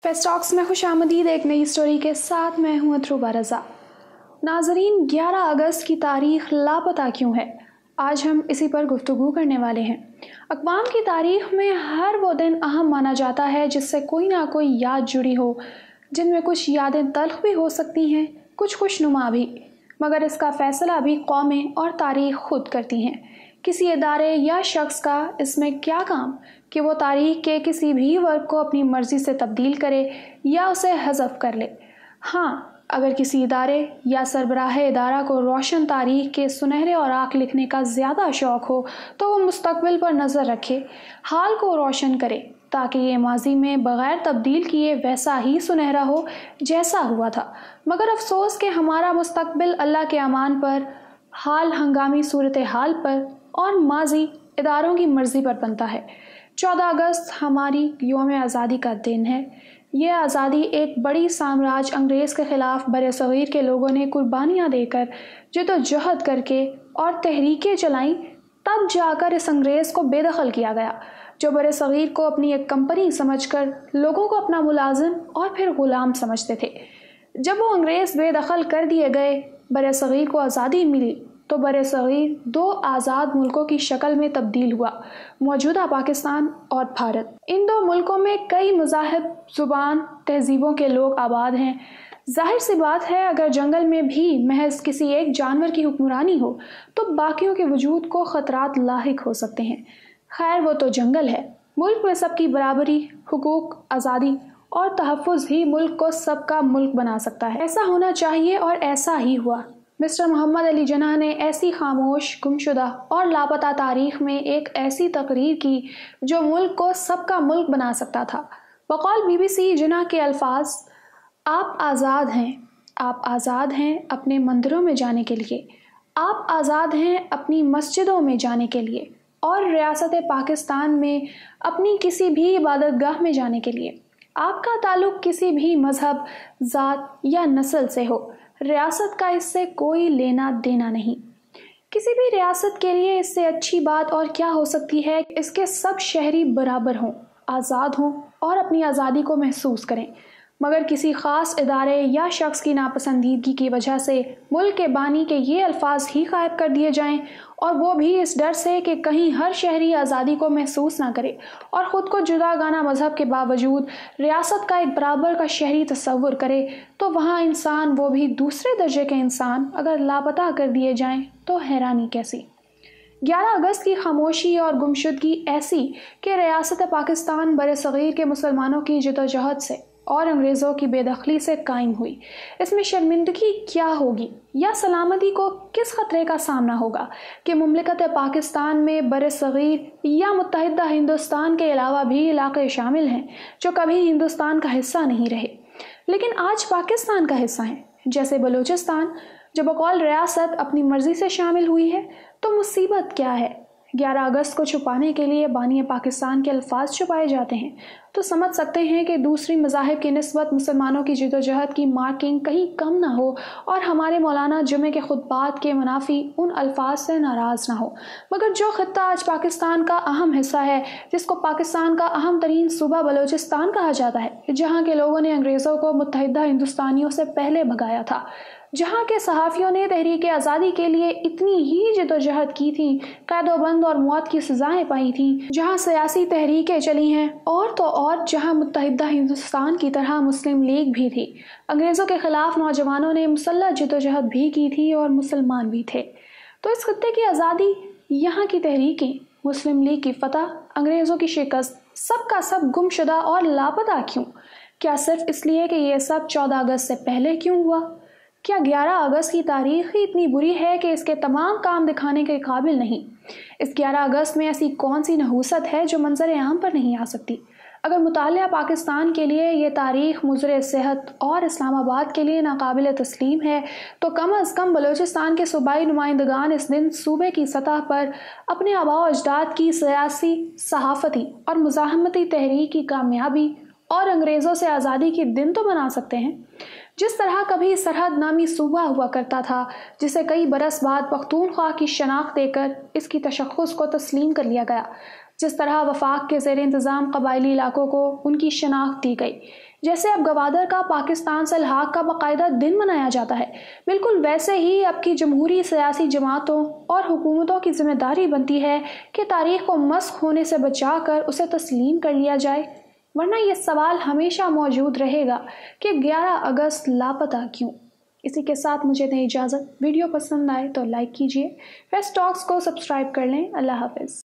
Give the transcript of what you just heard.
Fest talks में खुश आमदीद एक नई स्टोरी के साथ मैं हूं अथरुबा रज़ा। नाजरीन, 11 अगस्त की तारीख लापता क्यों है, आज हम इसी पर गुफ्तगू करने वाले हैं। अक़वाम की तारीख में हर वो दिन अहम माना जाता है जिससे कोई ना कोई याद जुड़ी हो, जिनमें कुछ यादें तल्ख़ भी हो सकती हैं, कुछ खुशनुमा भी, मगर इसका फ़ैसला भी कौमें और तारीख़ खुद करती हैं। किसी इदारे या शख्स का इसमें क्या काम कि वो तारीख़ के किसी भी वर्ग को अपनी मर्ज़ी से तब्दील करे या उसे हज़फ कर ले। हाँ, अगर किसी इदारे या सरबराह इदारा को रोशन तारीख़ के सुनहरे औराक लिखने का ज़्यादा शौक़ हो तो वो मुस्तक़बिल पर नज़र रखे, हाल को रोशन करे, ताकि ये माजी में बग़ैर तब्दील किए वैसा ही सुनहरा हो जैसा हुआ था। मगर अफसोस कि हमारा मुस्तक़बिल अल्लाह के अमान पर, हाल हंगामी सूरत हाल पर और माजी इदारों की मर्ज़ी पर बनता है। 14 अगस्त हमारी यौम आज़ादी का दिन है। ये आज़ादी एक बड़ी साम्राज्य अंग्रेज़ के ख़िलाफ़ बरसग़ीर के लोगों ने कुर्बानियाँ देकर, जद्दोजहद करके और तहरीकें चलाईं, तब जाकर इस अंग्रेज़ को बेदखल किया गया, जो बरसग़ीर को अपनी एक कंपनी समझकर लोगों को अपना मुलाजिम और फिर ग़ुलाम समझते थे। जब वो अंग्रेज़ बेदखल कर दिए गए, बरसग़ीर को आज़ादी मिली, तो बरसग़ीर 2 आज़ाद मुल्कों की शक्ल में तब्दील हुआ, मौजूदा पाकिस्तान और भारत। इन 2 मुल्कों में कई मज़ाहिब, ज़ुबान, तहज़ीबों के लोग आबाद हैं। ज़ाहिर सी बात है, अगर जंगल में भी महज किसी एक जानवर की हुक्मरानी हो तो बाकियों के वजूद को ख़तरात लाहिक हो सकते हैं। खैर, वो तो जंगल है। मुल्क में सबकी बराबरी, हुकूक, आज़ादी और तहफ़्फ़ुज़ ही मुल्क को सबका मुल्क बना सकता है। ऐसा होना चाहिए और ऐसा ही हुआ। मिस्टर मोहम्मद अली जिन्ना ने ऐसी खामोश, गुमशुदा और लापता तारीख़ में एक ऐसी तकरीर की जो मुल्क को सबका मुल्क बना सकता था। बक़ौल BBC जिन्ना के अल्फाज, आप आज़ाद हैं, आप आज़ाद हैं अपने मंदिरों में जाने के लिए, आप आज़ाद हैं अपनी मस्जिदों में जाने के लिए और रियासत पाकिस्तान में अपनी किसी भी इबादतगाह में जाने के लिए। आपका ताल्लुक़ किसी भी मज़हब, ज़ात या नस्ल से हो, रियासत का इससे कोई लेना देना नहीं। किसी भी रियासत के लिए इससे अच्छी बात और क्या हो सकती है कि इसके सब शहरी बराबर हों, आज़ाद हों और अपनी आज़ादी को महसूस करें। मगर किसी ख़ास इदारे या शख्स की नापसंदीदगी की वजह से मुल्क के बानी के ये अल्फाज ही गायब कर दिए जाएं, और वो भी इस डर से कि कहीं हर शहरी आज़ादी को महसूस ना करे और ख़ुद को जुदागाना मज़हब के बावजूद रियासत का एक बराबर का शहरी तस्वुर करे, तो वहाँ इंसान, वो भी दूसरे दर्जे के इंसान, अगर लापता कर दिए जाएं तो हैरानी कैसी। 11 अगस्त की खामोशी और गुमशुदगी ऐसी कि रियासत पाकिस्तान बरसग़ीर के मुसलमानों की जद्दोजहद से और अंग्रेज़ों की बेदखली से कायम हुई। इसमें शर्मिंदगी क्या होगी या सलामती को किस ख़तरे का सामना होगा कि मुमलिकत पाकिस्तान में बरसग़ीर या मुत्तहिदा हिंदुस्तान के अलावा भी इलाक़े शामिल हैं जो कभी हिंदुस्तान का हिस्सा नहीं रहे लेकिन आज पाकिस्तान का हिस्सा हैं, जैसे बलूचिस्तान, जो बक़ौल रियासत अपनी मर्ज़ी से शामिल हुई है। तो मुसीबत क्या है? 11 अगस्त को छुपाने के लिए बानी पाकिस्तान के अल्फाज छुपाए जाते हैं, तो समझ सकते हैं कि दूसरी मज़ाहिब की निस्बत मुसलमानों की जद्दोजहद की मार्किंग कहीं कम ना हो और हमारे मौलाना जुमे के खुतबात के मुनाफी उन अल्फाज से नाराज़ ना हो। मगर जो ख़त्ता आज पाकिस्तान का अहम हिस्सा है, जिसको पाकिस्तान का अहम तरीन सूबा बलूचिस्तान कहा जाता है, जहाँ के लोगों ने अंग्रेज़ों को मुत्तहिदा हिंदुस्तानियों से पहले भगाया था, जहाँ के सहाफ़ियों ने तहरीक आज़ादी के लिए इतनी ही जद्दोजहद की थी, कैदोबंद और मौत की सज़ाएँ पाई थी, जहाँ सियासी तहरीकें चली हैं और तो और जहाँ मुत्तहिदा हिंदुस्तान की तरह मुस्लिम लीग भी थी। अंग्रेज़ों के ख़िलाफ़ नौजवानों ने मुसल्लह जद्दोजहद भी की थी और मुसलमान भी थे। तो इस खत्ते की आज़ादी, यहाँ की तहरीकें, मुस्लिम लीग की फ़तह, अंग्रेज़ों की शिकस्त, सब का सब गुमशुदा और लापता क्यों? क्या सिर्फ इसलिए कि ये सब 14 अगस्त से पहले क्यों हुआ? क्या 11 अगस्त की तारीख़ ही इतनी बुरी है कि इसके तमाम काम दिखाने के काबिल नहीं? इस 11 अगस्त में ऐसी कौन सी नहूसत है जो मंजर आम पर नहीं आ सकती? अगर मुतालिया पाकिस्तान के लिए ये तारीख़ मुज़र सेहत और इस्लामाबाद के लिए नाकाबिल तस्लीम है, तो कम अज़ कम बलूचिस्तान के सूबाई नुमाइंदगान इस दिन सूबे की सतह पर अपने आबा अजदाद की सियासी, सहाफ़ती और मुज़ाहमती तहरीक की कामयाबी और अंग्रेज़ों से आज़ादी के दिन तो बना सकते हैं। जिस तरह कभी सरहद नामी सूबा हुआ करता था, जिसे कई बरस बाद पख्तूनख्वा की शनाख्त देकर इसकी तशख़्ख़ुस को तस्लीम कर लिया गया, जिस तरह वफाक के ज़ेर इंतज़ाम कबायली इलाकों को उनकी शनाख्त दी गई, جیسے اب گوادر کا پاکستان سے الحاق کا باقاعدہ دن منایا جاتا ہے، بالکل ویسے ہی اب کی جمہوری سیاسی جماعتوں اور حکومتوں کی ذمہ داری بنتی ہے کہ تاریخ کو مسخ ہونے سے بچا کر اسے تسلیم کر لیا جائے، ورنہ یہ سوال ہمیشہ موجود رہے گا کہ 11 اگست لاپتہ کیوں؟ اسی کے ساتھ مجھے دیں اجازت۔ ویڈیو پسند آئے تو لائک کیجیے، فیس ٹاکس کو سبسکرائب کر لیں۔ اللہ حافظ۔